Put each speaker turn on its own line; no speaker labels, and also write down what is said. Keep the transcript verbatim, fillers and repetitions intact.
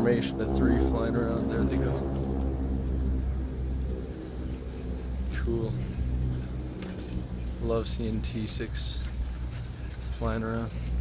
formation of three flying around. There they go. Cool. Love seeing T six flying around.